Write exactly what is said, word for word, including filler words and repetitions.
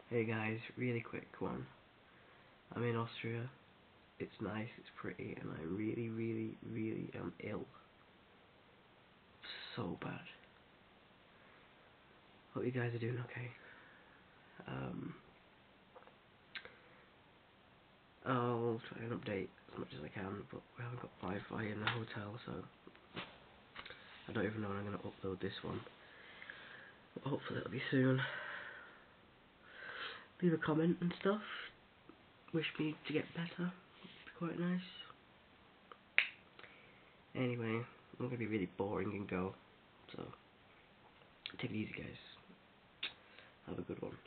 Hey guys, really quick one. I'm in Austria. It's nice, it's pretty, and I really, really, really am ill. So bad. Hope you guys are doing okay. Um, I'll try and update as much as I can, but we haven't got Wi-Fi in the hotel, so I don't even know when I'm going to upload this one. But hopefully it'll be soon. Leave a comment and stuff. Wish me to get better. It'd be quite nice. Anyway, I'm going to be really boring and go. So, take it easy guys. Have a good one.